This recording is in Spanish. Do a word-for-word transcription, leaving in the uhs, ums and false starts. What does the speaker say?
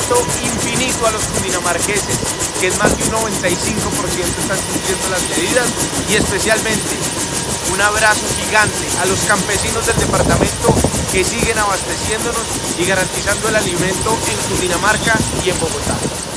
agradecimiento infinito a los cundinamarqueses, que en más de un noventa y cinco por ciento están cumpliendo las medidas, y especialmente un abrazo gigante a los campesinos del departamento que siguen abasteciéndonos y garantizando el alimento en Cundinamarca y en Bogotá.